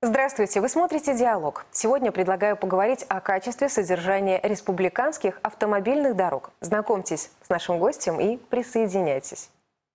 Здравствуйте, вы смотрите «Диалог». Сегодня предлагаю поговорить о качестве содержания республиканских автомобильных дорог. Знакомьтесь с нашим гостем и присоединяйтесь.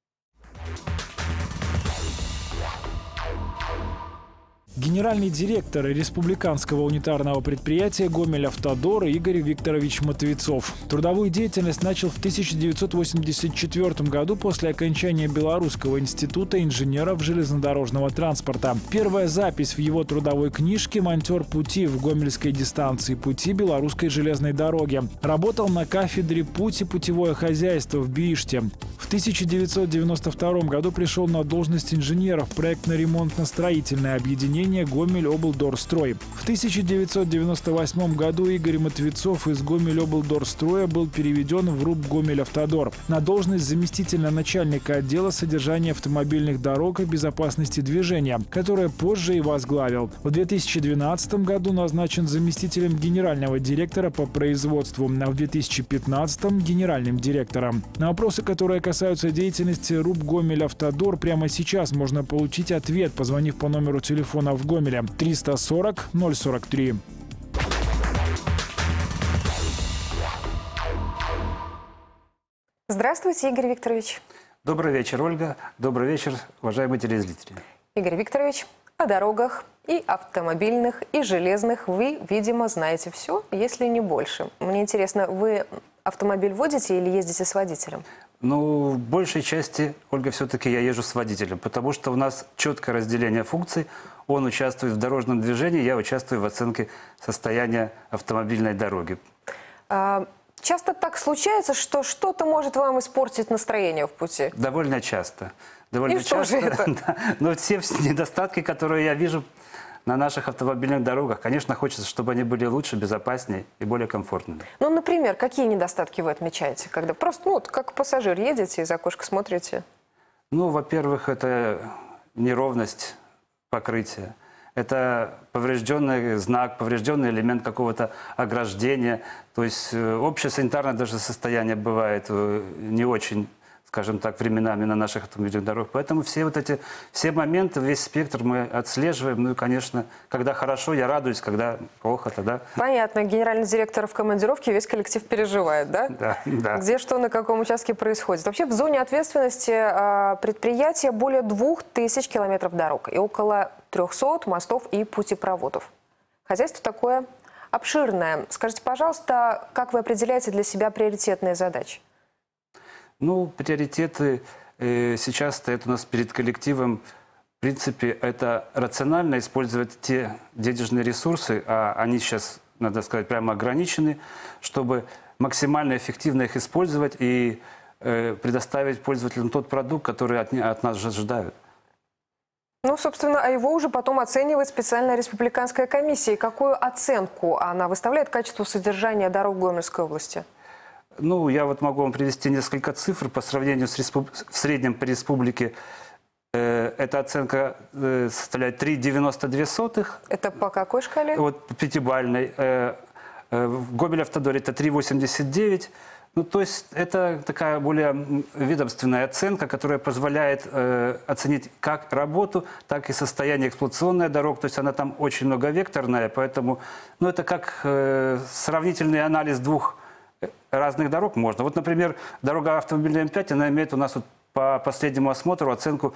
Генеральный директор республиканского унитарного предприятия «Гомель-Автодор» Игорь Викторович Матвецов. Трудовую деятельность начал в 1984 году после окончания Белорусского института инженеров железнодорожного транспорта. Первая запись в его трудовой книжке «Монтер пути» в гомельской дистанции пути Белорусской железной дороги. Работал на кафедре «Путь и путевое хозяйство» в Бииште. В 1992 году пришел на должность инженера в проектно-ремонтно-строительное объединение «Гомель-Облдорстрой». В 1998 году Игорь Матвецов из «Гомель-Облдорстроя» был переведен в РУП «Гомель-Автодор» на должность заместителя начальника отдела содержания автомобильных дорог и безопасности движения, которое позже и возглавил. В 2012 году назначен заместителем генерального директора по производству, а в 2015 – генеральным директором. На вопросы, которые касаются деятельности РУП «Гомель-Автодор», прямо сейчас можно получить ответ, позвонив по номеру телефона в Гомеле 340 043. Здравствуйте, Игорь Викторович. Добрый вечер, Ольга. Добрый вечер, уважаемые телезрители. Игорь Викторович, о дорогах и автомобильных, и железных вы, видимо, знаете все, если не больше. Мне интересно, вы автомобиль водите или ездите с водителем? Ну, в большей части, Ольга, все-таки я езжу с водителем, потому что у нас четкое разделение функций. Он участвует в дорожном движении, я участвую в оценке состояния автомобильной дороги. Часто так случается, что что-то может вам испортить настроение в пути? Довольно часто. И что же это? Да, но все недостатки, которые я вижу на наших автомобильных дорогах, конечно, хочется, чтобы они были лучше, безопаснее и более комфортными. Ну, например, какие недостатки вы отмечаете, когда просто, вот, как пассажир едете, из окошка смотрите? Ну, во-первых, это неровность покрытия. Это поврежденный знак, поврежденный элемент какого-то ограждения. То есть общее санитарное даже состояние бывает не очень, скажем так, временами на наших автомобильных дорогах. Поэтому все моменты, весь спектр мы отслеживаем. Ну и, конечно, когда хорошо, я радуюсь, когда плохо, тогда... Понятно. Генеральный директор в командировке, весь коллектив переживает, да? Да, да. Где что, на каком участке происходит. Вообще в зоне ответственности предприятия более 2000 километров дорог и около 300 мостов и путепроводов. Хозяйство такое обширное. Скажите, пожалуйста, как вы определяете для себя приоритетные задачи? Ну, приоритеты сейчас стоят у нас перед коллективом. В принципе, это рационально использовать те денежные ресурсы, а они сейчас, надо сказать, прямо ограничены, чтобы максимально эффективно их использовать и предоставить пользователям тот продукт, который от нас же ожидают. Ну, собственно, а его уже потом оценивает специальная республиканская комиссия. И какую оценку она выставляет качеству содержания дорог Гомельской области? Ну, я вот могу вам привести несколько цифр по сравнению с в среднем по республике. Эта оценка составляет 3,92. Это по какой шкале? Вот пятибалльной. В Гомель-Автодоре это 3,89. Ну, то есть это такая более ведомственная оценка, которая позволяет оценить как работу, так и состояние эксплуатационной дорог. То есть она там очень многовекторная, поэтому ну, это как сравнительный анализ двух разных дорог можно. Вот, например, дорога автомобильная М5, она имеет у нас вот по последнему осмотру оценку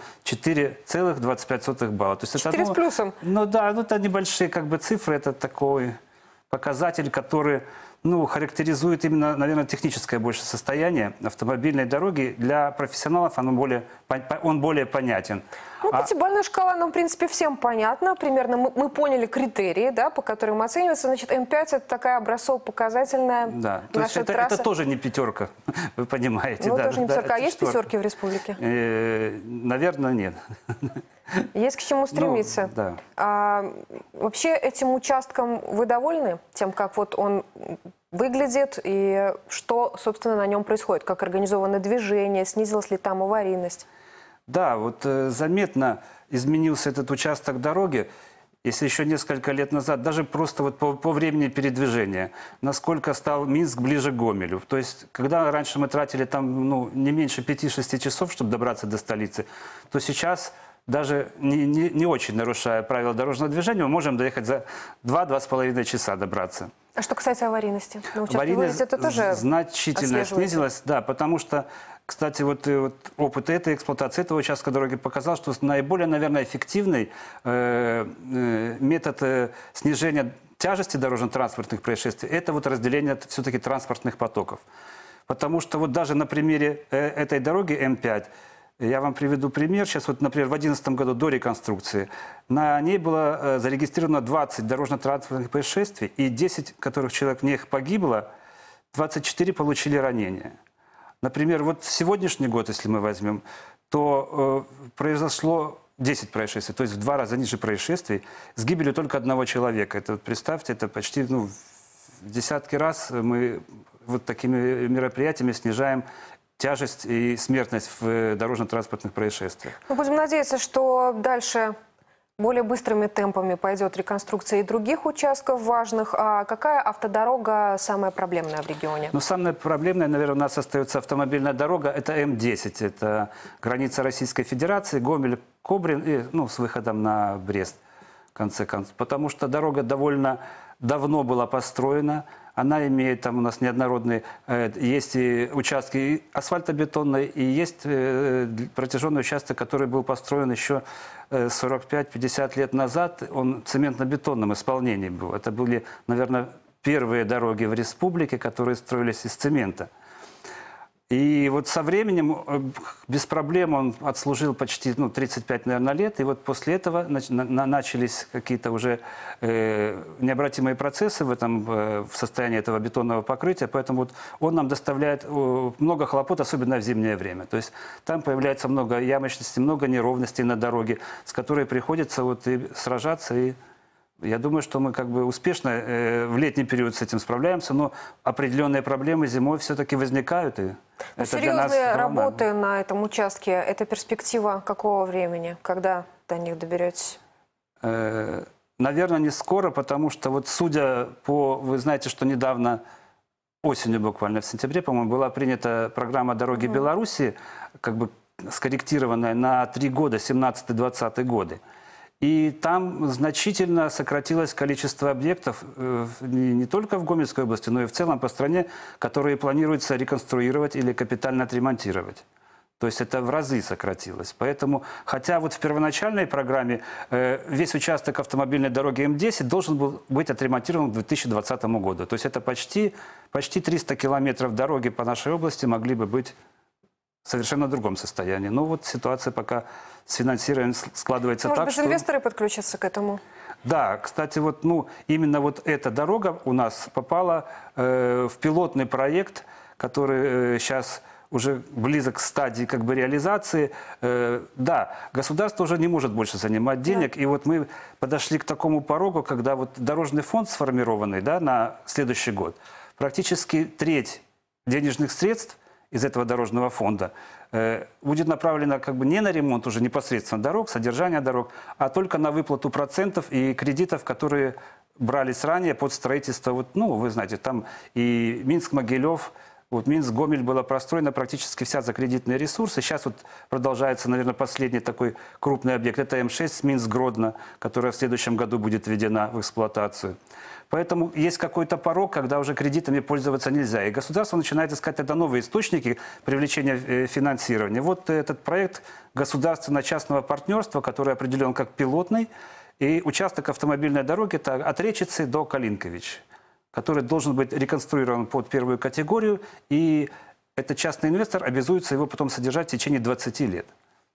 4,25 балла. То есть 4 это, с плюсом? Ну да, ну, это небольшие как бы цифры, это такой показатель, который ну, характеризует именно, наверное, техническое больше состояние автомобильной дороги. Для профессионалов он более понятен. Ну, пятибалльная шкала, нам, в принципе, всем понятна. Примерно мы поняли критерии, да, по которым оценивается. Значит, М5 – это такая образцово-показательная да. То есть трасса. Это тоже не пятерка, вы понимаете. Ну, да, тоже не пятерка. А есть четверка. пятерки в республике? Наверное, нет. Есть к чему стремиться. Ну, да. Вообще этим участком вы довольны? Тем, как вот он выглядит и что, собственно, на нем происходит? Как организовано движение? Снизилась ли там аварийность? Да, вот заметно изменился этот участок дороги. Если еще несколько лет назад, даже просто вот по времени передвижения, насколько стал Минск ближе к Гомелю. То есть, когда раньше мы тратили там ну, не меньше 5-6 часов, чтобы добраться до столицы, то сейчас даже не очень нарушая правила дорожного движения, мы можем доехать за 2–2,5 часа добраться. А что касается аварийности? Аварийность это тоже значительно снизилась, да, потому что, кстати, вот опыт этой эксплуатации этого участка дороги показал, что наиболее, наверное, эффективный метод снижения тяжести дорожно-транспортных происшествий – это вот разделение все-таки транспортных потоков. Потому что вот даже на примере этой дороги М5, я вам приведу пример. Сейчас вот, например, в 2011 году до реконструкции на ней было зарегистрировано 20 дорожно-транспортных происшествий, и 10, которых человек в них погибло, 24 получили ранения. Например, вот сегодняшний год, если мы возьмем, то произошло 10 происшествий, то есть в 2 раза ниже происшествий, с гибелью только одного человека. Это, представьте, это почти в десятки раз мы вот такими мероприятиями снижаем тяжесть и смертность в дорожно-транспортных происшествиях. Мы будем надеяться, что дальше более быстрыми темпами пойдет реконструкция и других участков важных. А какая автодорога самая проблемная в регионе? Ну, самая проблемная, наверное, у нас остается автомобильная дорога. Это М10. Это граница Российской Федерации, Гомель, Кобрин и с выходом на Брест, в конце концов. Потому что дорога довольно давно была построена. Она имеет там у нас неоднородные, есть и участки асфальтобетонные, и есть протяженный участок, который был построен еще 45–50 лет назад. Он в цементно-бетонном исполнении был. Это были, наверное, первые дороги в республике, которые строились из цемента. И вот со временем, без проблем, он отслужил почти 35, наверное, лет. И вот после этого начались какие-то уже необратимые процессы в состоянии этого бетонного покрытия. Поэтому вот он нам доставляет много хлопот, особенно в зимнее время. То есть там появляется много ямочностей, много неровностей на дороге, с которой приходится вот и сражаться. И я думаю, что мы как бы успешно в летний период с этим справляемся, но определенные проблемы зимой все-таки возникают. И это для нас серьезные работы на этом участке – это перспектива какого времени, когда до них доберетесь? Наверное, не скоро, потому что вот судя по… Вы знаете, что недавно, осенью буквально, в сентябре, по-моему, была принята программа «Дороги Беларуси», как бы скорректированная на 3 года, 17–20 годы. И там значительно сократилось количество объектов не только в Гомельской области, но и в целом по стране, которые планируется реконструировать или капитально отремонтировать. То есть это в разы сократилось. Поэтому, хотя вот в первоначальной программе весь участок автомобильной дороги М10 должен был быть отремонтирован к 2020 году. То есть это почти 300 километров дороги по нашей области могли бы быть в совершенно другом состоянии. Но вот ситуация пока с финансированием складывается так, что… Может быть, инвесторы подключатся к этому? Да, кстати, вот, именно вот эта дорога у нас попала в пилотный проект, который сейчас уже близок к стадии как бы реализации. Да, государство уже не может больше занимать денег. Да. И вот мы подошли к такому порогу, когда вот дорожный фонд сформированный, да, на следующий год, практически треть денежных средств из этого дорожного фонда будет направлена как бы не на ремонт уже непосредственно дорог, содержание дорог, а только на выплату процентов и кредитов, которые брались ранее под строительство. Вот, вы знаете, там и Минск-Могилев, вот Минск-Гомель была простроена практически вся за кредитные ресурсы. Сейчас вот продолжается, наверное, последний такой крупный объект. Это М6 Минск-Гродно, которая в следующем году будет введена в эксплуатацию. Поэтому есть какой-то порог, когда уже кредитами пользоваться нельзя. И государство начинает искать тогда новые источники привлечения финансирования. Вот этот проект государственно-частного партнерства, который определен как пилотный, и участок автомобильной дороги – это от Речицы до Калинкович, который должен быть реконструирован под первую категорию, и этот частный инвестор обязуется его потом содержать в течение 20 лет.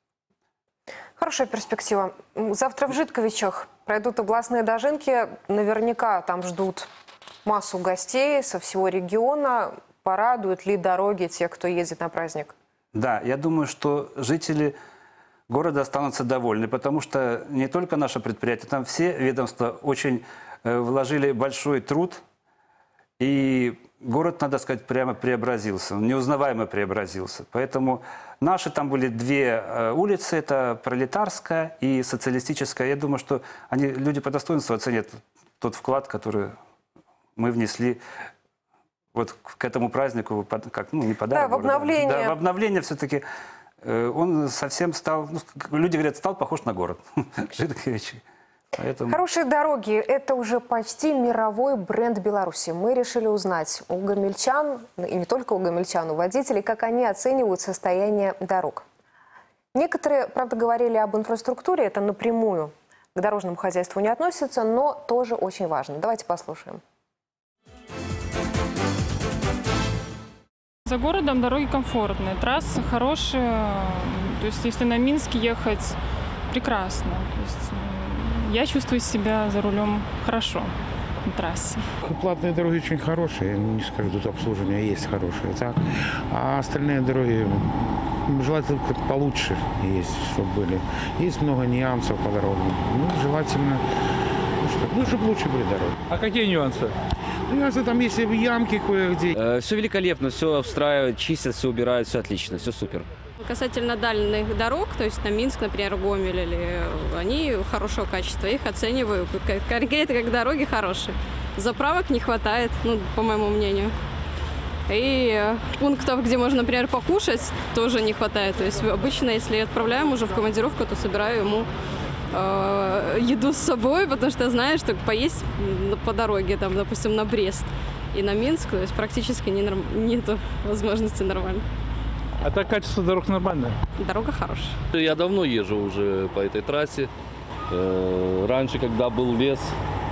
Хорошая перспектива. Завтра в Житковичах пройдут областные дожинки. Наверняка там ждут массу гостей со всего региона. Порадуют ли дороги тех, кто ездит на праздник? Да, я думаю, что жители города останутся довольны, потому что не только наше предприятие, там все ведомства очень вложили большой труд. И город, надо сказать, прямо преобразился, он неузнаваемо преобразился. Поэтому наши там были 2 улицы, это Пролетарская и Социалистическая. Я думаю, что люди по достоинству оценят тот вклад, который мы внесли вот к этому празднику, как, не подарок. Да, в обновление. Да, в обновление все-таки он совсем стал, ну, люди говорят, стал похож на город. Поэтому... Хорошие дороги – это уже почти мировой бренд Беларуси. Мы решили узнать у гомельчан, и не только у гомельчан, у водителей, как они оценивают состояние дорог. Некоторые, правда, говорили об инфраструктуре, это напрямую к дорожному хозяйству не относится, но тоже очень важно. Давайте послушаем. За городом дороги комфортные, трассы хорошие. То есть если на Минск ехать, прекрасно. То есть я чувствую себя за рулем хорошо на трассе. Платные дороги очень хорошие, не скажу, тут обслуживание есть хорошее, так. А остальные дороги желательно получше есть, чтобы были. Есть много нюансов по дорогам. Ну, желательно, чтобы лучше были дороги. А какие нюансы? Нюансы там есть ямки кое-где. Все великолепно, все обстраивают, чистят, все убирают, все отлично, все супер. Касательно дальних дорог, то есть на Минск, например, Гомель, они хорошего качества, их оцениваю конкретно как дороги хорошие. Заправок не хватает, ну, по моему мнению. И пунктов, где можно, например, покушать, тоже не хватает. То есть обычно, если отправляем уже в командировку, то собираю ему еду с собой, потому что знаю, что поесть по дороге, там, допустим, на Брест и на Минск, то есть практически нету возможности нормально. А так качество дорог нормальное? Дорога хорошая. Я давно езжу уже по этой трассе. Раньше, когда был лес,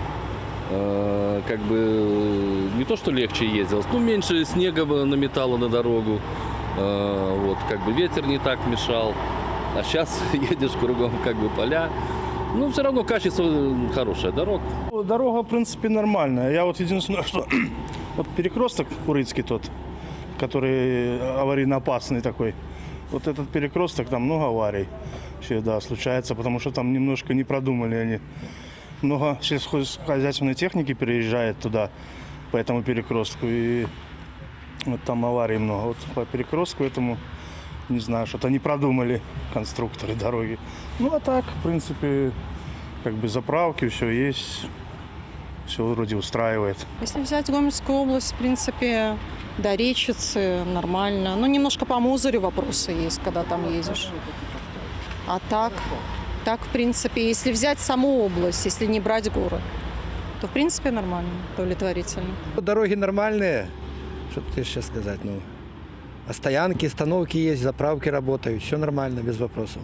как бы не то, что легче ездилось, но меньше снега наметало на дорогу. Вот, как бы ветер не так мешал. А сейчас едешь кругом как бы поля. Ну, все равно качество хорошее дорог. Дорога, в принципе, нормальная. Я вот единственное, что вот перекресток Урыцкий тот, который аварийно опасный такой. Вот этот перекресток, там много аварий всегда случается, потому что там немножко не продумали они. Много сельскохозяйственной техники переезжает туда, по этому перекрестку, и вот там аварий много. Вот по перекрестку этому, не знаю, что-то не продумали конструкторы дороги. Ну, а так, в принципе, как бы заправки, все есть, все вроде устраивает. Если взять Гомельскую область, в принципе, до Речицы нормально. Ну, немножко по Мозырю вопросы есть, когда там ездишь. А так, в принципе, если взять саму область, если не брать город, то, в принципе, нормально, удовлетворительно. Дороги нормальные, что тебе сейчас сказать, ну, а стоянки, остановки есть, заправки работают, все нормально, без вопросов.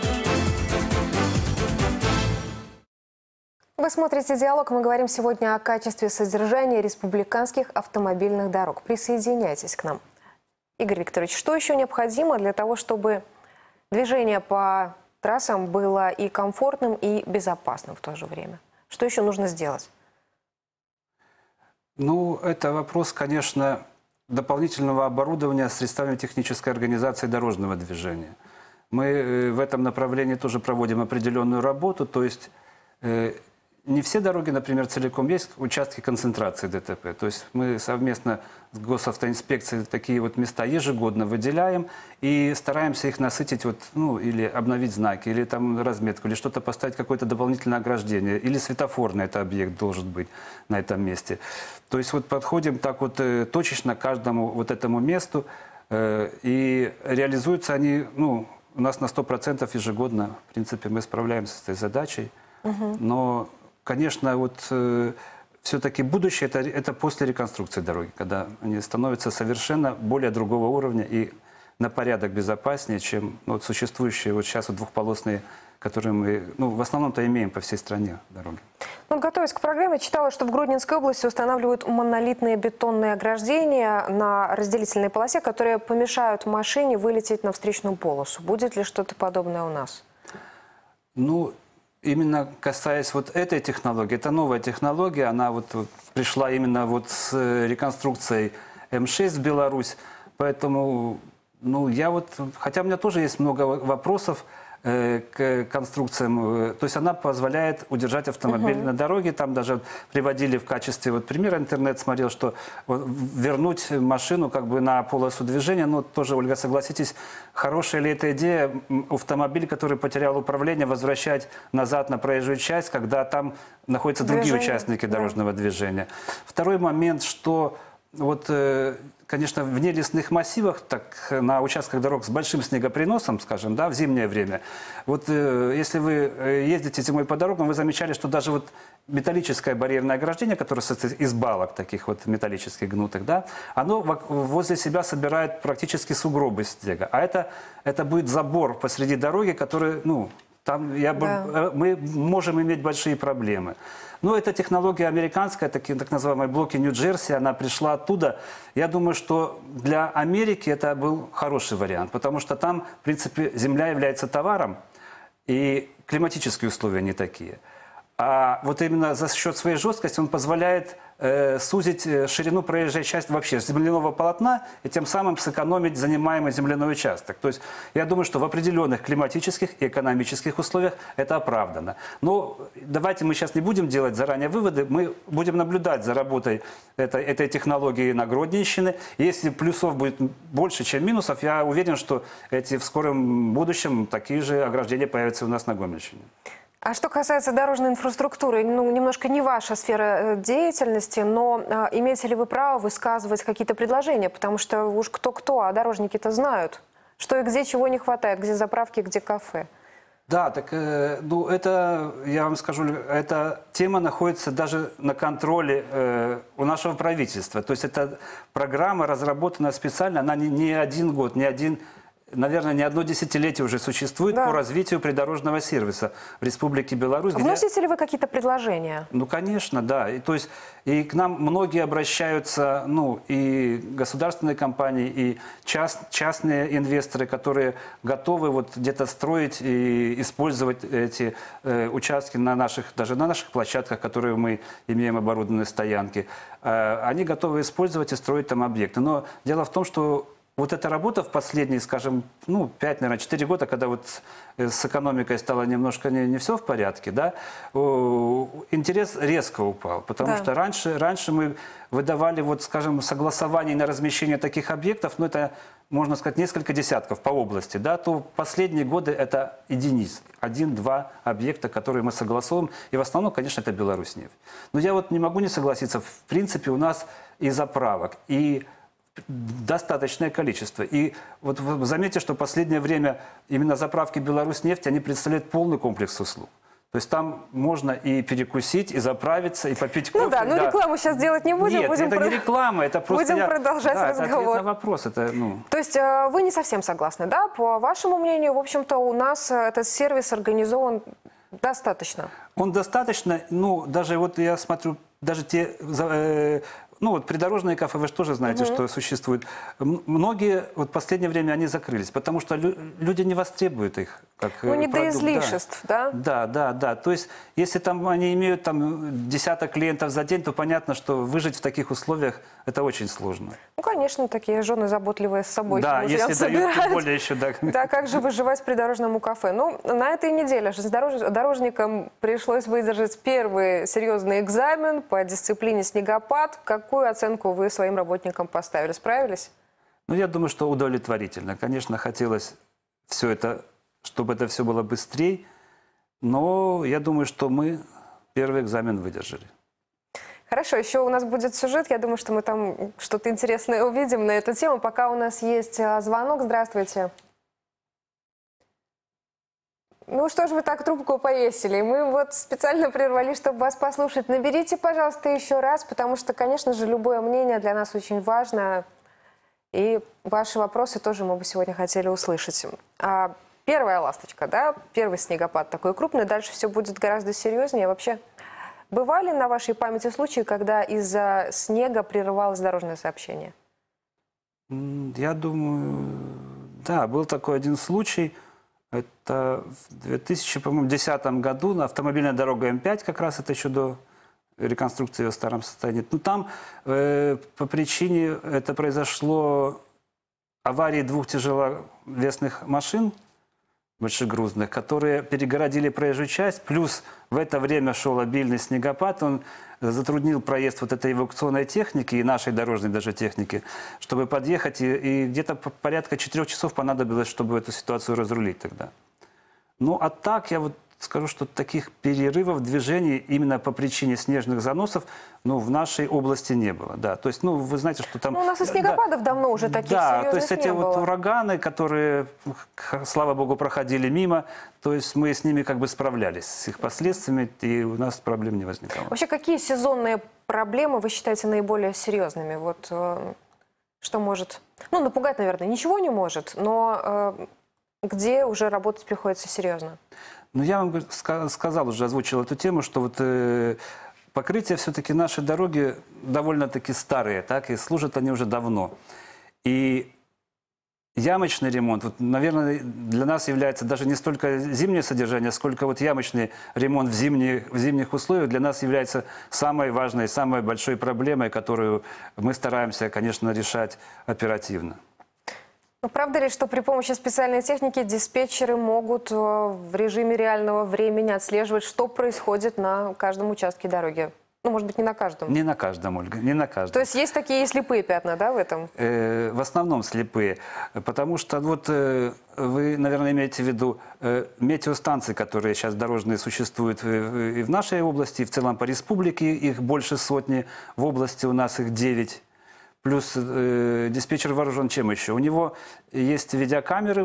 Вы смотрите «Диалог». Мы говорим сегодня о качестве содержания республиканских автомобильных дорог. Присоединяйтесь к нам. Игорь Викторович, что еще необходимо для того, чтобы движение по трассам было и комфортным, и безопасным в то же время? Что еще нужно сделать? Ну, это вопрос, конечно, дополнительного оборудования средствами технической организации дорожного движения. Мы в этом направлении тоже проводим определенную работу, то есть не все дороги, например, целиком есть участки концентрации ДТП. То есть мы совместно с госавтоинспекцией такие вот места ежегодно выделяем и стараемся их насытить, вот, ну, или обновить знаки, или там разметку, или что-то поставить, какое-то дополнительное ограждение, или светофорный это объект должен быть на этом месте. То есть вот подходим так вот точечно к каждому вот этому месту, и реализуются они, ну, у нас на 100% ежегодно, в принципе, мы справляемся с этой задачей. Но, конечно, вот все-таки будущее это после реконструкции дороги, когда они становятся совершенно более другого уровня и на порядок безопаснее, чем вот существующие вот сейчас вот двухполосные, которые мы, ну, в основном-то имеем по всей стране дороги. Ну, готовясь к программе, читала, что в Гродненской области устанавливают монолитные бетонные ограждения на разделительной полосе, которые помешают машине вылететь на встречную полосу. Будет ли что-то подобное у нас? Ну, именно касаясь вот этой технологии, это новая технология, она вот пришла именно вот с реконструкцией М6 в Беларусь, поэтому, ну, я вот, хотя у меня тоже есть много вопросов к конструкциям, то есть она позволяет удержать автомобиль на дороге, там даже приводили в качестве вот примера, интернет смотрел, что вот вернуть машину как бы на полосу движения, ну, тоже, Ольга, согласитесь, хорошая ли эта идея, автомобиль, который потерял управление, возвращать назад на проезжую часть, когда там находятся другие участники дорожного движения. Второй момент, что вот, конечно, в нелесных массивах, так на участках дорог с большим снегоприносом, скажем, да, в зимнее время, вот если вы ездите зимой по дорогам, вы замечали, что даже вот металлическое барьерное ограждение, которое состоит из балок таких вот металлических гнутых, да, оно возле себя собирает практически сугробы снега. А это будет забор посреди дороги, который, ну, там мы можем иметь большие проблемы. Но это технология американская, такие так называемые блоки Нью-Джерси, она пришла оттуда. Я думаю, что для Америки это был хороший вариант, потому что там, в принципе, земля является товаром, и климатические условия не такие. А вот именно за счет своей жесткости он позволяет сузить ширину проезжей части вообще земляного полотна и тем самым сэкономить занимаемый земляной участок. То есть я думаю, что в определенных климатических и экономических условиях это оправдано. Но давайте мы сейчас не будем делать заранее выводы, мы будем наблюдать за работой этой технологии на Гродненщине. Если плюсов будет больше, чем минусов, я уверен, что в скором будущем такие же ограждения появятся у нас на Гомельщине. А что касается дорожной инфраструктуры, ну, немножко не ваша сфера деятельности, но имеете ли вы право высказывать какие-то предложения? Потому что уж кто-кто, а дорожники-то знают, что и где чего не хватает, где заправки, где кафе. Да, так, ну, это, я вам скажу, эта тема находится даже на контроле у нашего правительства. То есть эта программа разработана специально, она не один год, наверное, не одно десятилетие уже существует по развитию придорожного сервиса в Республике Беларусь. Вносите ли вы какие-то предложения? Ну, конечно, да. И к нам многие обращаются, ну, и государственные компании, и частные инвесторы, которые готовы вот где-то строить и использовать эти участки даже на наших площадках, которые мы имеем оборудованные стоянки. Они готовы использовать и строить там объекты. Но дело в том, что вот эта работа в последние, скажем, 5, наверное, 4 года, когда вот с экономикой стало немножко не все в порядке, да, интерес резко упал. Потому что раньше мы выдавали, вот, скажем, согласование на размещение таких объектов, ну, это, можно сказать, несколько десятков по области, да, то в последние годы это единиц, 1-2 объекта, которые мы согласовываем. И в основном, конечно, это Беларусьнефть. Но я вот не могу не согласиться, в принципе, у нас и заправок, и достаточное количество. И вот вы заметите, что в последнее время именно заправки Беларусьнефть, они представляют полный комплекс услуг. То есть там можно и перекусить, и заправиться, и попить кофе. Ну да, но рекламу сейчас делать не будем. Нет, это не реклама, это просто... Будем продолжать разговор. Это ответ на вопрос. То есть вы не совсем согласны, да? По вашему мнению, в общем-то, у нас этот сервис организован достаточно? Он достаточно, ну, даже вот я смотрю, даже те... Ну вот придорожные кафе, вы же тоже знаете, что существуют. Многие вот в последнее время они закрылись, потому что люди не востребуют их как продукт. Ну не до излишеств, да? Да. То есть если там они имеют там десяток клиентов за день, то понятно, что выжить в таких условиях это очень сложно. Ну конечно, такие жены заботливые с собой. Да, если дают, тем более еще. Да, как же выживать в придорожному кафе? Ну на этой неделе дорожникам пришлось выдержать первый серьезный экзамен по дисциплине снегопад. Какую оценку вы своим работникам поставили? Справились? Ну, я думаю, что удовлетворительно. Конечно, хотелось все это, чтобы это все было быстрее, но я думаю, что мы первый экзамен выдержали. Хорошо, еще у нас будет сюжет. Я думаю, что мы там что-то интересное увидим на эту тему. Пока у нас есть звонок. Здравствуйте. Ну что ж вы так трубку повесили? Мы вот специально прервали, чтобы вас послушать. Наберите, пожалуйста, еще раз, потому что, конечно же, любое мнение для нас очень важно. И ваши вопросы тоже мы бы сегодня хотели услышать. Первая ласточка, да, первый снегопад такой крупный, дальше все будет гораздо серьезнее. Вообще, бывали на вашей памяти случаи, когда из-за снега прерывалось дорожное сообщение? Я думаю, да, был такой один случай. Это в 2010 году на автомобильной дороге М5, как раз это еще до реконструкции в старом состоянии. Ну, там по причине, это произошло аварии 2 тяжеловесных машин, большегрузных, которые перегородили проезжую часть, плюс в это время шел обильный снегопад, он затруднил проезд вот этой эвакуационной техники и нашей дорожной даже техники, чтобы подъехать, и где-то порядка 4 часов понадобилось, чтобы эту ситуацию разрулить тогда. Ну, а так я вот скажу, что таких перерывов движений именно по причине снежных заносов, ну, в нашей области не было. Да. То есть, ну, вы знаете, что там... Ну, у нас и снегопадов давно уже таких да, то есть серьезных эти не вот было. ураганы, которые, слава богу, проходили мимо, то есть мы с ними как бы справлялись, с их последствиями, и у нас проблем не возникало. Вообще, какие сезонные проблемы вы считаете наиболее серьезными? Вот что может... Ну, напугать, наверное, ничего не может, но где уже работать приходится серьезно? Ну, я вам сказал, уже озвучил эту тему, что вот покрытие все-таки нашей дороги довольно-таки старые, так, и служат они уже давно. И ямочный ремонт, вот, наверное, для нас является даже не столько зимнее содержание, сколько вот ямочный ремонт в зимних условиях для нас является самой важной, самой большой проблемой, которую мы стараемся, конечно, решать оперативно. Ну, правда ли, что при помощи специальной техники диспетчеры могут в режиме реального времени отслеживать, что происходит на каждом участке дороги? Ну, может быть, не на каждом. Не на каждом, Ольга, не на каждом. То есть есть такие слепые пятна, да, в этом? В основном слепые. Потому что вот вы, наверное, имеете в виду метеостанции, которые сейчас дорожные существуют и в нашей области, и в целом по республике. Их больше сотни. В области у нас их 9. Плюс диспетчер вооружен чем еще? У него есть видеокамеры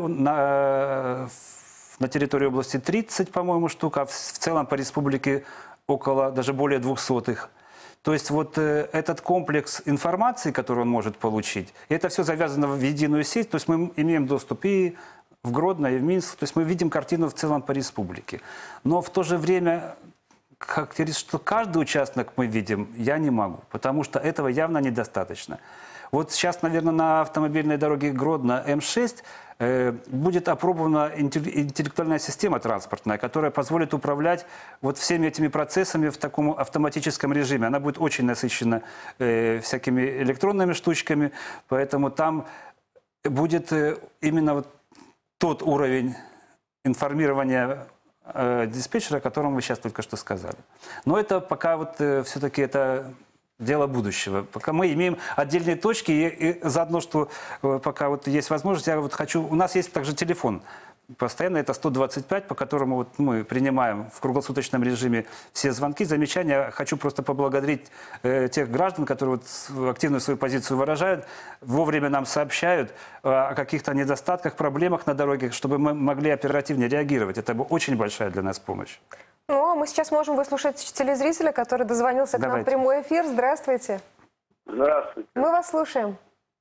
на территории области 30, по-моему, штук, а в целом по республике около, даже более 200 их. То есть вот этот комплекс информации, который он может получить, это все завязано в единую сеть, то есть мы имеем доступ и в Гродно, и в Минск, то есть мы видим картину в целом по республике. Но в то же время... Как говорится, что каждый участок мы видим, я не могу, потому что этого явно недостаточно. Вот сейчас, наверное, на автомобильной дороге Гродно М6 будет опробована интеллектуальная система транспортная, которая позволит управлять вот всеми этими процессами в таком автоматическом режиме. Она будет очень насыщена всякими электронными штучками, поэтому там будет именно вот тот уровень информирования диспетчера, о котором вы сейчас только что сказали. Но это пока вот все-таки это дело будущего. Пока мы имеем отдельные точки, и заодно, что пока вот есть возможность, я вот хочу... У нас есть также телефон. Постоянно это 125, по которому вот мы принимаем в круглосуточном режиме все звонки, замечания. Хочу просто поблагодарить тех граждан, которые вот активную свою позицию выражают, вовремя нам сообщают о каких-то недостатках, проблемах на дороге, чтобы мы могли оперативнее реагировать. Это очень большая для нас помощь. Ну, а мы сейчас можем выслушать телезрителя, который дозвонился к нам в прямой эфир. Здравствуйте. Здравствуйте. Мы вас слушаем.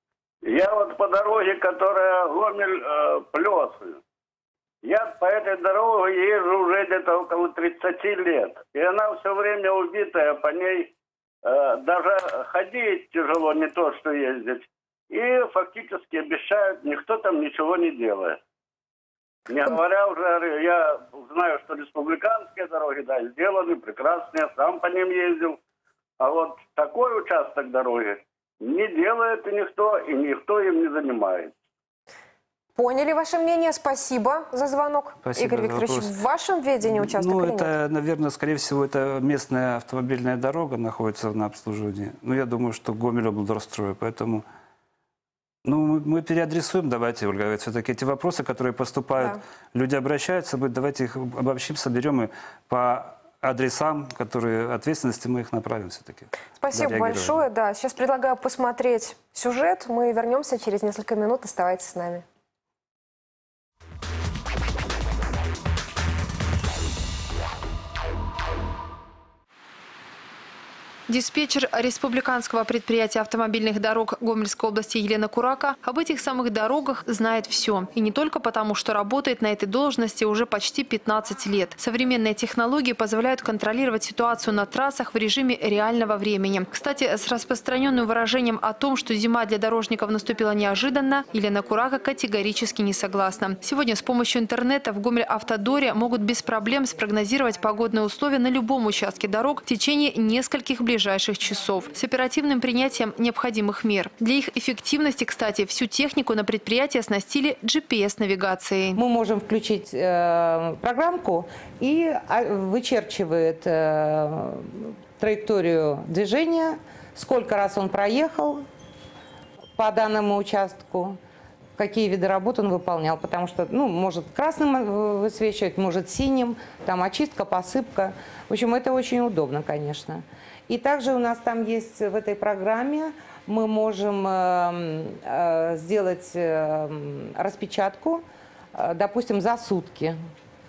Я вот по дороге, которая Гомель-Плёсы. Я по этой дороге езжу уже где-то около 30 лет. И она все время убитая, по ней даже ходить тяжело, не то что ездить. И фактически обещают, никто там ничего не делает. Не говоря уже, я знаю, что республиканские дороги, да, сделаны, прекрасные, сам по ним ездил. А вот такой участок дороги не делает и никто им не занимается. Поняли ваше мнение. Спасибо за звонок. Спасибо. Игорь Викторович, в вашем ведении участок или нет? Это, наверное, скорее всего, это местная автомобильная дорога находится на обслуживании. Но я думаю, что Гомель облстрой, поэтому... Ну, мы переадресуем, давайте, Ольга, все-таки эти вопросы, которые поступают, люди обращаются, давайте их обобщим, соберем и по адресам, которые ответственности, мы их направим все-таки. Спасибо большое. Да, сейчас предлагаю посмотреть сюжет. Мы вернемся через несколько минут. Оставайтесь с нами. Диспетчер республиканского предприятия автомобильных дорог Гомельской области Елена Курака об этих самых дорогах знает все. И не только потому, что работает на этой должности уже почти 15 лет. Современные технологии позволяют контролировать ситуацию на трассах в режиме реального времени. Кстати, с распространенным выражением о том, что зима для дорожников наступила неожиданно, Елена Курака категорически не согласна. Сегодня с помощью интернета в Гомель-Автодоре могут без проблем спрогнозировать погодные условия на любом участке дорог в течение нескольких ближайших часов с оперативным принятием необходимых мер. Для их эффективности, кстати, всю технику на предприятии оснастили GPS-навигацией. Мы можем включить программку, и вычерчивает траекторию движения, сколько раз он проехал по данному участку, какие виды работ он выполнял, потому что, ну, может красным высвечивать, может синим, там очистка, посыпка. В общем, это очень удобно, конечно. И также у нас там есть в этой программе, мы можем сделать распечатку, допустим, за сутки.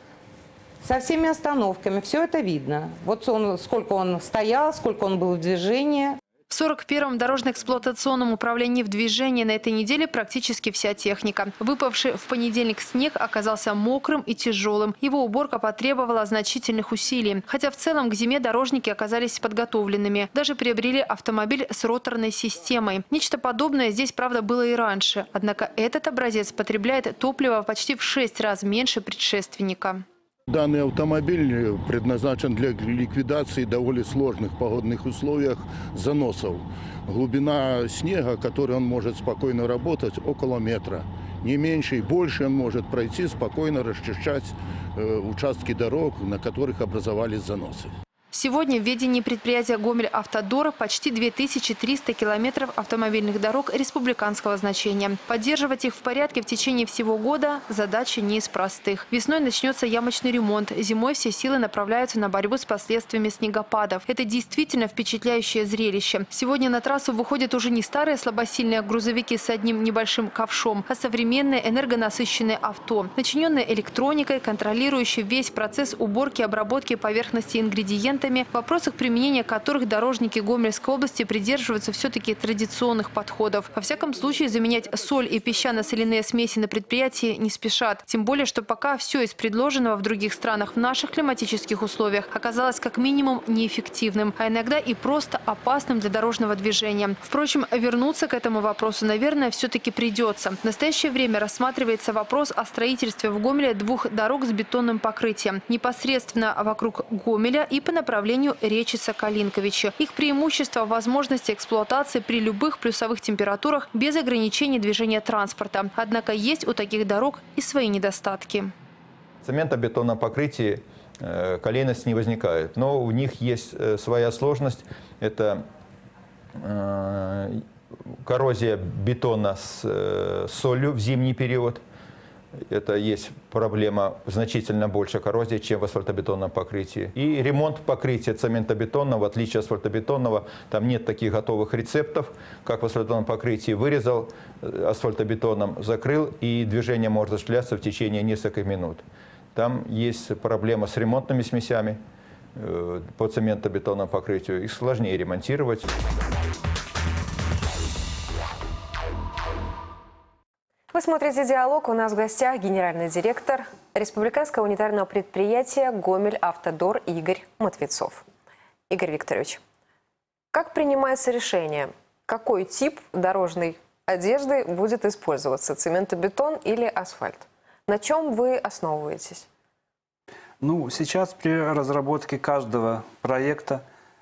Со всеми остановками, все это видно. Вот сколько он стоял, сколько он был в движении. В 41-м дорожно-эксплуатационном управлении в движении на этой неделе практически вся техника. Выпавший в понедельник снег оказался мокрым и тяжелым. Его уборка потребовала значительных усилий. Хотя в целом к зиме дорожники оказались подготовленными. Даже приобрели автомобиль с роторной системой. Нечто подобное здесь, правда, было и раньше. Однако этот образец потребляет топливо почти в 6 раз меньше предшественника. Данный автомобиль предназначен для ликвидации довольно сложных погодных условиях заносов. Глубина снега, которой он может спокойно работать, около метра. Не меньше и больше он может пройти, спокойно расчищать участки дорог, на которых образовались заносы. Сегодня в ведении предприятия «Гомель-Автодор» почти 2300 километров автомобильных дорог республиканского значения. Поддерживать их в порядке в течение всего года – задача не из простых. Весной начнется ямочный ремонт. Зимой все силы направляются на борьбу с последствиями снегопадов. Это действительно впечатляющее зрелище. Сегодня на трассу выходят уже не старые слабосильные грузовики с одним небольшим ковшом, а современные энергонасыщенные авто, начиненные электроникой, контролирующие весь процесс уборки и обработки поверхности ингредиентами, в вопросах применения которых дорожники Гомельской области придерживаются все-таки традиционных подходов. Во всяком случае, заменять соль и песчано-соляные смеси на предприятии не спешат. Тем более, что пока все из предложенного в других странах в наших климатических условиях оказалось как минимум неэффективным, а иногда и просто опасным для дорожного движения. Впрочем, вернуться к этому вопросу, наверное, все-таки придется. В настоящее время рассматривается вопрос о строительстве в Гомеле 2 дорог с бетонным покрытием. Непосредственно вокруг Гомеля и по направлению Речица-Калинковича. Их преимущество – возможности эксплуатации при любых плюсовых температурах без ограничений движения транспорта. Однако есть у таких дорог и свои недостатки. В цементно-бетонном покрытии колейность не возникает, но у них есть своя сложность. Это коррозия бетона с солью в зимний период. Это есть проблема значительно больше коррозии, чем в асфальтобетонном покрытии. И ремонт покрытия цементобетонного, в отличие от асфальтобетонного, там нет таких готовых рецептов, как в асфальтобетонном покрытии. Вырезал асфальтобетоном, закрыл, и движение может осуществляться в течение нескольких минут. Там есть проблема с ремонтными смесями по цементобетонному покрытию. Их сложнее ремонтировать. Вы смотрите «Диалог». У нас в гостях генеральный директор республиканского унитарного предприятия «Гомель-Автодор» Игорь Матвецов. Игорь Викторович, как принимается решение, какой тип дорожной одежды будет использоваться – цементобетон или асфальт? На чем вы основываетесь? Ну, сейчас при разработке каждого проекта,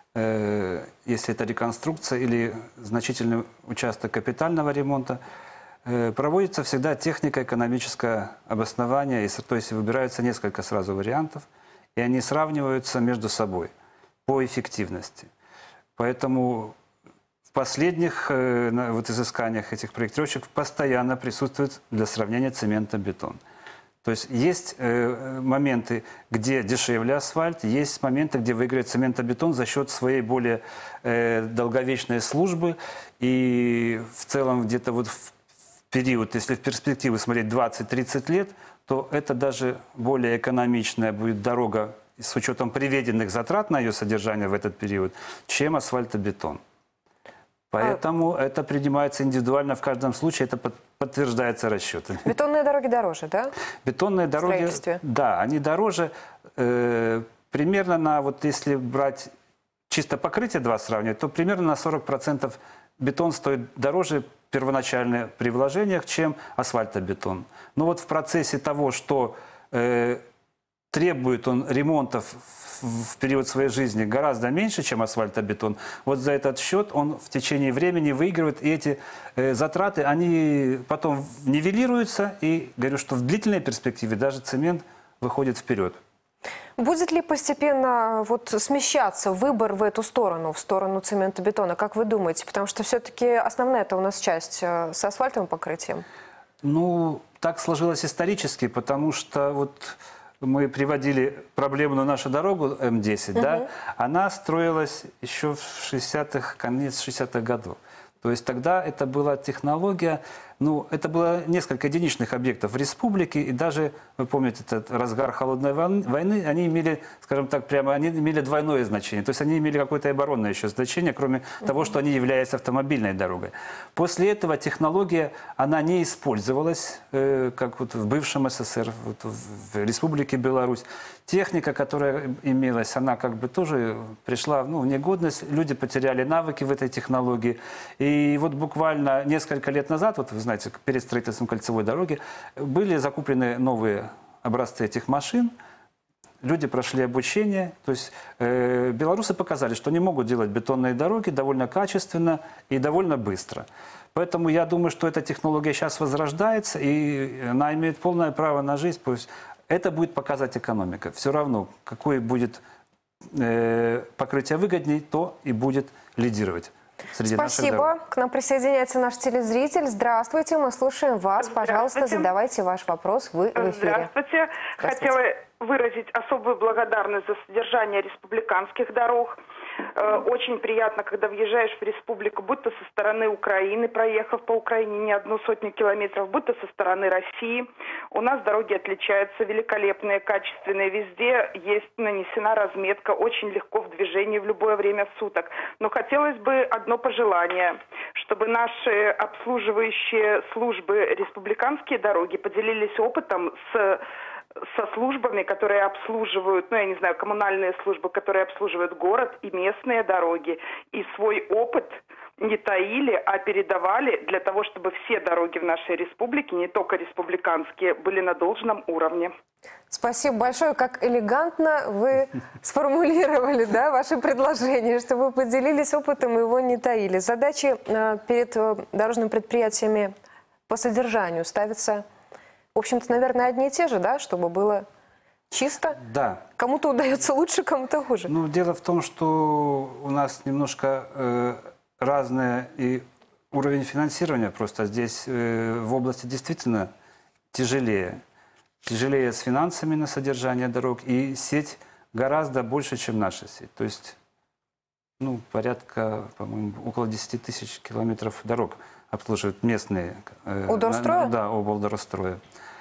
если это реконструкция или значительный участок капитального ремонта, проводится всегда технико-экономическое обоснование, то есть выбираются несколько сразу вариантов, и они сравниваются между собой по эффективности. Поэтому в последних изысканиях этих проектировщиков постоянно присутствует для сравнения цемент-бетон. То есть есть моменты, где дешевле асфальт, есть моменты, где выиграет цементобетон за счет своей более долговечной службы, и в целом где-то вот в период, если в перспективу смотреть 20-30 лет, то это даже более экономичная будет дорога с учетом приведенных затрат на ее содержание в этот период, чем асфальтобетон. Поэтому это принимается индивидуально в каждом случае, это подтверждается расчетами. Бетонные дороги дороже, да? Бетонные дороги, да, они дороже. Примерно на, вот если брать чисто покрытие два сравнивать, то примерно на 40% бетон стоит дороже первоначально при вложениях, чем асфальтобетон. Но вот в процессе того, что требует он ремонтов в период своей жизни гораздо меньше, чем асфальтобетон, вот за этот счет он в течение времени выигрывает, и эти затраты, они потом нивелируются, и говорю, что в длительной перспективе даже цемент выходит вперед. Будет ли постепенно смещаться выбор в эту сторону, в сторону цементобетона, как вы думаете? Потому что все-таки основная это у нас часть с асфальтовым покрытием. Ну, так сложилось исторически, потому что вот мы приводили проблему на нашу дорогу М10, да, она строилась еще в 60-х, конец 60-х годов. То есть тогда это была технология, ну, это было несколько единичных объектов в республике, и даже, вы помните, этот разгар холодной войны, они имели, скажем так, прямо, они имели двойное значение. То есть они имели какое-то оборонное еще значение, кроме того, что они являются автомобильной дорогой. После этого технология, она не использовалась, как вот в бывшем СССР, вот в Республике Беларусь. Техника, которая имелась, она как бы тоже пришла, ну, в негодность. Люди потеряли навыки в этой технологии. И вот буквально несколько лет назад, вот вы знаете, перед строительством кольцевой дороги, были закуплены новые образцы этих машин. Люди прошли обучение. То есть белорусы показали, что они могут делать бетонные дороги довольно качественно и довольно быстро. Поэтому я думаю, что эта технология сейчас возрождается, и она имеет полное право на жизнь. Пусть это будет показать экономика. Все равно, какое будет покрытие выгодней, то и будет лидировать. Спасибо. К нам присоединяется наш телезритель. Здравствуйте, мы слушаем вас. Пожалуйста, задавайте ваш вопрос. Вы в эфире. Здравствуйте. Хотела выразить особую благодарность за содержание республиканских дорог. Очень приятно, когда въезжаешь в республику, будь то со стороны Украины, проехав по Украине не одну сотню километров, будь то со стороны России. У нас дороги отличаются, великолепные, качественные. Везде есть нанесена разметка, очень легко в движении в любое время суток. Но хотелось бы одно пожелание, чтобы наши обслуживающие службы республиканские дороги поделились опытом со службами, которые обслуживают, ну, я не знаю, коммунальные службы, которые обслуживают город и местные дороги. И свой опыт не таили, а передавали для того, чтобы все дороги в нашей республике, не только республиканские, были на должном уровне. Спасибо большое. Как элегантно вы сформулировали, да, ваше предложение, что вы поделились опытом и его не таили. Задачи перед дорожными предприятиями по содержанию ставятся, в общем-то, наверное, одни и те же, да, чтобы было чисто. Да. Кому-то удается лучше, кому-то хуже. Ну, дело в том, что у нас немножко разный и уровень финансирования. Просто здесь в области действительно тяжелее. Тяжелее с финансами на содержание дорог. И сеть гораздо больше, чем наша сеть. То есть, ну, порядка, по-моему, около 10 тысяч километров дорог обслуживают местные. Удорстроя? Да, облдорстроя.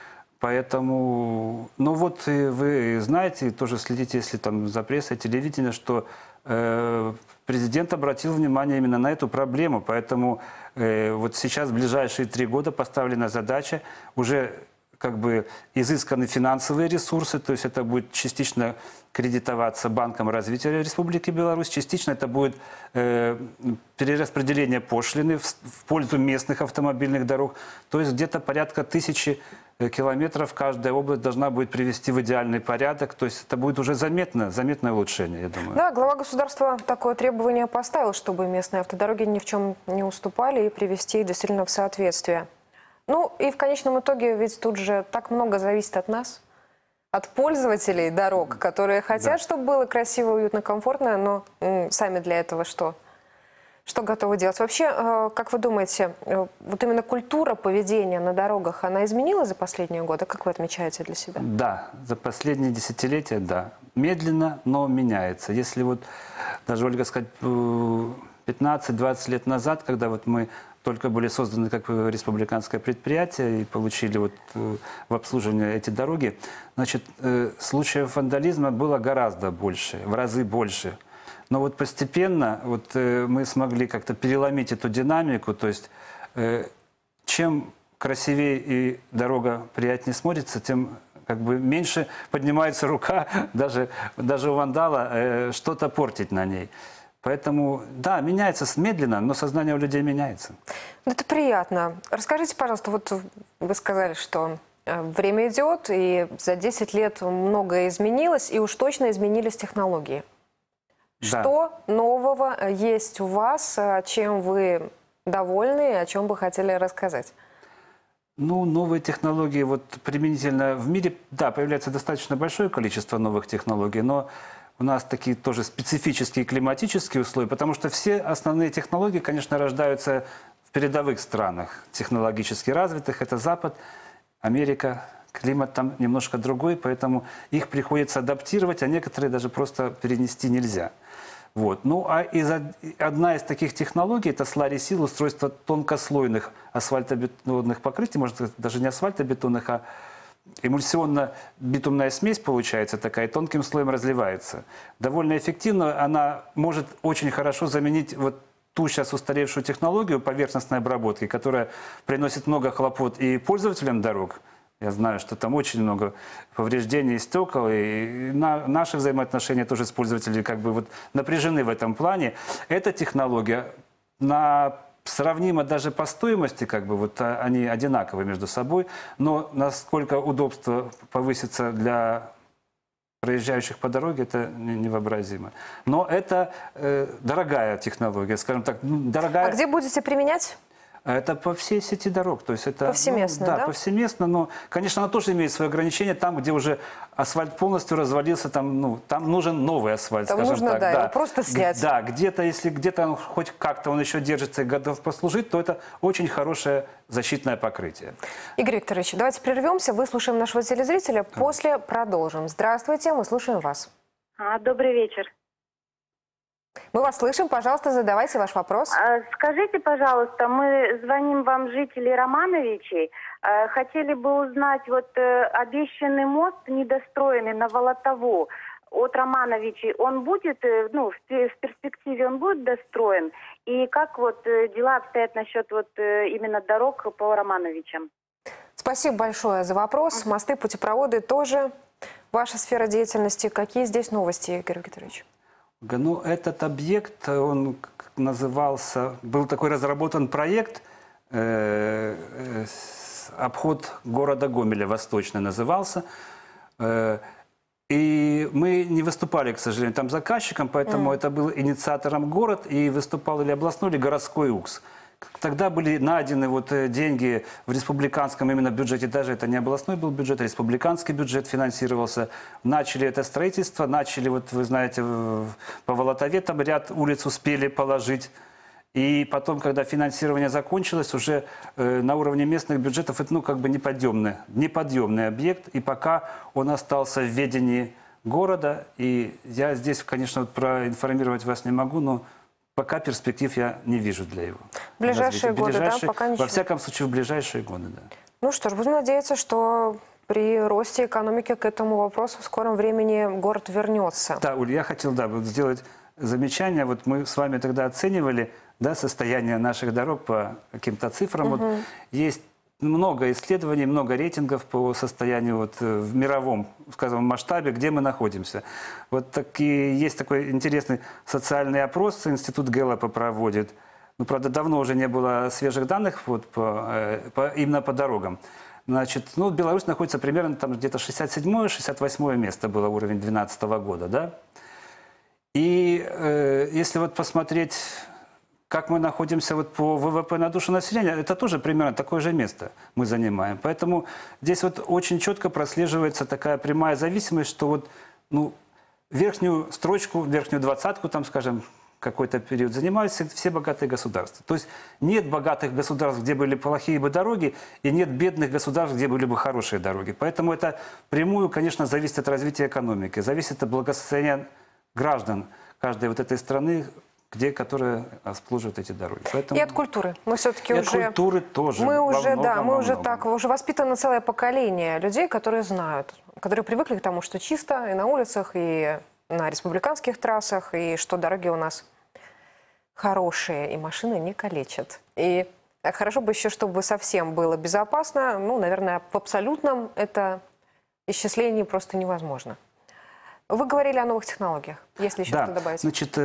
Поэтому, ну вот вы знаете, тоже следите, если там за прессой, телевидение, что президент обратил внимание именно на эту проблему. Поэтому вот сейчас, в ближайшие 3 года, поставлена задача, уже как бы изысканы финансовые ресурсы, то есть это будет частично кредитоваться Банком развития Республики Беларусь, частично это будет перераспределение пошлины в пользу местных автомобильных дорог, то есть где-то порядка 1000 километров каждая область должна будет привести в идеальный порядок, то есть это будет уже заметное улучшение, я думаю. Да, глава государства такое требование поставил, чтобы местные автодороги ни в чем не уступали и привести их действительно в соответствие. Ну и в конечном итоге ведь тут же так много зависит от нас, от пользователей дорог, которые хотят, чтобы было красиво, уютно, комфортно, но сами для этого что готовы делать? Вообще, как вы думаете, вот именно культура поведения на дорогах, она изменилась за последние годы? Как вы отмечаете для себя? Да, за последние десятилетия, да. Медленно, но меняется. Если вот даже, Ольга, сказать, 15-20 лет назад, когда вот мы только были созданы как республиканское предприятие и получили вот в обслуживание эти дороги, значит, случаев вандализма было гораздо больше, в разы больше. Но вот постепенно вот мы смогли как-то переломить эту динамику, то есть чем красивее и дорога приятнее смотрится, тем как бы меньше поднимается рука даже у вандала что-то портить на ней. Поэтому, да, меняется медленно, но сознание у людей меняется. Это приятно. Расскажите, пожалуйста, вот вы сказали, что время идет, и за 10 лет многое изменилось, и уж точно изменились технологии. Да. Что нового есть у вас, чем вы довольны, о чем бы хотели рассказать? Ну, новые технологии, вот применительно в мире, да, появляется достаточно большое количество новых технологий, но у нас такие тоже специфические климатические условия, потому что все основные технологии, конечно, рождаются в передовых странах, технологически развитых. Это Запад, Америка. Климат там немножко другой, поэтому их приходится адаптировать, а некоторые даже просто перенести нельзя. Вот. Ну, а одна из таких технологий – это сларисил, устройство тонкослойных асфальтобетонных покрытий, может, даже не асфальтобетонных, а эмульсионно-битумная смесь получается такая, тонким слоем разливается. Довольно эффективно, она может очень хорошо заменить вот ту сейчас устаревшую технологию поверхностной обработки, которая приносит много хлопот и пользователям дорог. Я знаю, что там очень много повреждений стекол, и наши взаимоотношения тоже с пользователями как бы вот напряжены в этом плане. Эта технология сравнима даже по стоимости, как бы вот они одинаковы между собой, но насколько удобство повысится для проезжающих по дороге, это невообразимо. Но это дорогая технология, скажем так, дорогая. А где будете применять? Это по всей сети дорог. То есть это, повсеместно, да? Повсеместно, но, конечно, она тоже имеет свои ограничения. Там, где уже асфальт полностью развалился, там нужен новый асфальт, там скажем нужно, так. Да, его просто снять. Да, если где-то хоть как-то он еще держится и готов послужить, то это очень хорошее защитное покрытие. Игорь Викторович, давайте прервемся, выслушаем нашего телезрителя, после продолжим. Здравствуйте, мы слушаем вас. Добрый вечер. Мы вас слышим, пожалуйста, задавайте ваш вопрос. Скажите, пожалуйста, мы звоним вам, жители Романовичей. Хотели бы узнать, вот обещанный мост недостроенный на Волотову от Романовичей, он будет, в перспективе он будет достроен? И как вот дела обстоят насчет вот именно дорог по Романовичам? Спасибо большое за вопрос. Мосты, путепроводы тоже ваша сфера деятельности. Какие здесь новости, Игорь Викторович? Ну, этот объект, он назывался, был такой разработан проект, обход города Гомеля, Восточный назывался. И мы не выступали, к сожалению, там заказчиком, поэтому это был инициатором город, и выступал или областной, или городской УКС. Тогда были найдены вот деньги в республиканском именно бюджете, даже это не областной был бюджет, а республиканский бюджет финансировался. Начали это строительство, начали, вот вы знаете, по Волотове там ряд улиц успели положить. И потом, когда финансирование закончилось, уже на уровне местных бюджетов это как бы неподъемный объект. И пока он остался в ведении города, и я здесь, конечно, вот проинформировать вас не могу, но пока перспектив я не вижу для его. В ближайшие годы, да? Пока ничего. Во всяком случае, в ближайшие годы, да. Ну что ж, будем надеяться, что при росте экономики к этому вопросу в скором времени город вернется. Да, Уль, я хотел сделать замечание. Вот мы с вами тогда оценивали состояние наших дорог по каким-то цифрам. Вот есть много исследований, много рейтингов по состоянию в мировом, скажем, масштабе, где мы находимся. Вот есть такой интересный социальный опрос, Институт Гэллопа проводит. Ну, правда, давно уже не было свежих данных именно по дорогам. Значит, Беларусь находится примерно там где-то 67-68 место было уровень 2012 года, да? И если вот посмотреть, как мы находимся по ВВП на душу населения, это тоже примерно такое же место мы занимаем. Поэтому здесь очень четко прослеживается такая прямая зависимость, что верхнюю строчку, верхнюю двадцатку, там, скажем, какой-то период занимаются все богатые государства. То есть нет богатых государств, где были плохие бы дороги, и нет бедных государств, где были бы хорошие дороги. Поэтому это прямую, конечно, зависит от развития экономики, зависит от благосостояния граждан каждой этой страны, которые обслуживают эти дороги. Поэтому... И от культуры. Мы все-таки от культуры тоже. Мы уже воспитано целое поколение людей, которые знают, которые привыкли к тому, что чисто и на улицах, и на республиканских трассах, и что дороги у нас хорошие, и машины не калечат. И хорошо бы еще, чтобы совсем было безопасно. Наверное, в абсолютном это исчислении просто невозможно. Вы говорили о новых технологиях, если еще что-то добавить. Значит,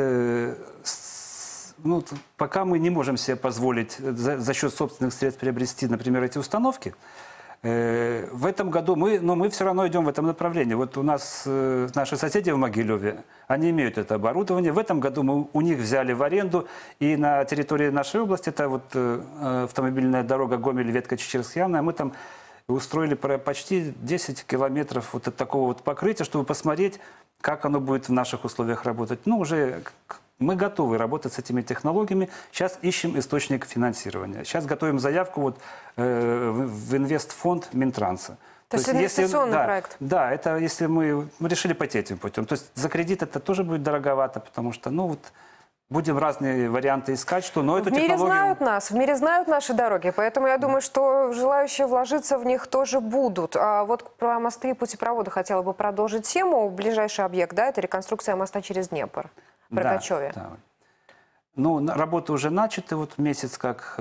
пока мы не можем себе позволить за счет собственных средств приобрести, например, эти установки, в этом году мы все равно идем в этом направлении. Вот у нас наши соседи в Могилеве, они имеют это оборудование. В этом году мы у них взяли в аренду, и на территории нашей области, это автомобильная дорога Гомель-Ветка-Чечерск-Явная, мы там устроили почти 10 километров от такого покрытия, чтобы посмотреть, как оно будет в наших условиях работать. Уже Мы готовы работать с этими технологиями. Сейчас ищем источник финансирования. Сейчас готовим заявку вот, в инвестфонд Минтранса. То есть инвестиционный проект? Да, это если мы решили пойти этим путем. То есть за кредит это тоже будет дороговато, потому что, ну вот, будем разные варианты искать, что, но эту технологию... знают нас, в мире знают наши дороги, поэтому я думаю, что желающие вложиться в них тоже будут. А вот про мосты и путепроводы хотела бы продолжить тему. Ближайший объект, да, это реконструкция моста через Днепр в Рогачеве. Да. Ну, работы уже начаты, вот месяц как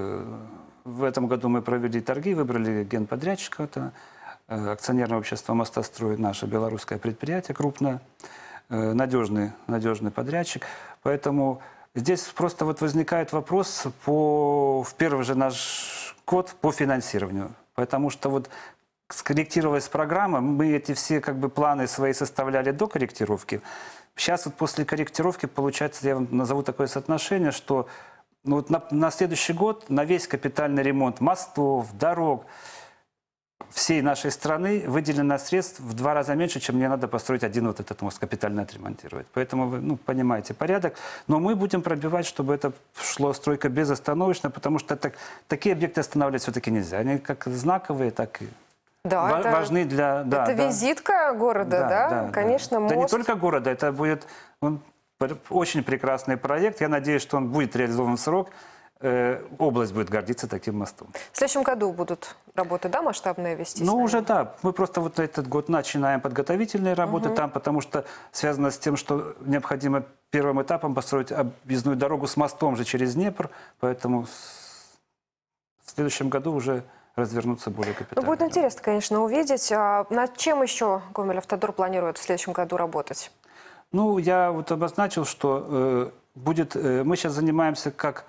в этом году мы провели торги, выбрали генподрядчика, это акционерное общество «Мостострой», наше белорусское предприятие крупное, надежный подрядчик. Поэтому здесь просто вот возникает вопрос в первый же наш год по финансированию. Потому что вот скорректировалась программа, мы эти все как бы планы свои составляли до корректировки. Сейчас вот после корректировки получается, я вам назову такое соотношение, что ну, вот на следующий год на весь капитальный ремонт мостов, дорог всей нашей страны выделено средств в 2 раза меньше, чем мне надо построить один вот этот мост, капитально отремонтировать. Поэтому вы понимаете порядок. Но мы будем пробивать, чтобы это шло стройка безостановочно, потому что такие объекты останавливать все-таки нельзя. Они как знаковые, так и важны для... Это визитка города, да? Конечно, мост. Да не только города, это будет очень прекрасный проект. Я надеюсь, что он будет реализован в срок. Область будет гордиться таким мостом. В следующем году будут работы, да, масштабные вестись? Ну, уже да. Мы просто вот этот год начинаем подготовительные работы там, потому что связано с тем, что необходимо первым этапом построить объездную дорогу с мостом же через Днепр. Поэтому в следующем году уже развернуться более капитально. Ну, будет интересно, конечно, увидеть. А над чем еще Гомель-Автодор планирует в следующем году работать? Ну, я вот обозначил, что мы сейчас занимаемся как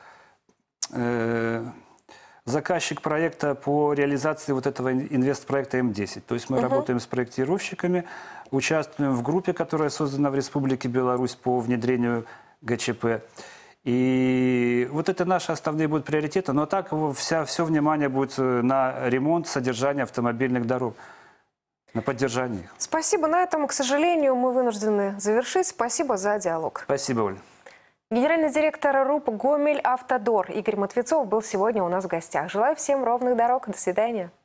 заказчик проекта по реализации вот этого инвестпроекта М10. То есть мы работаем с проектировщиками, участвуем в группе, которая создана в Республике Беларусь по внедрению ГЧП. И вот это наши основные будут приоритеты. Но так все внимание будет на ремонт, содержание автомобильных дорог, на поддержание их. Спасибо. На этом, к сожалению, мы вынуждены завершить. Спасибо за диалог. Спасибо, Оль. Генеральный директор РУП «Гомель-Автодор» Игорь Матвецов был сегодня у нас в гостях. Желаю всем ровных дорог. До свидания.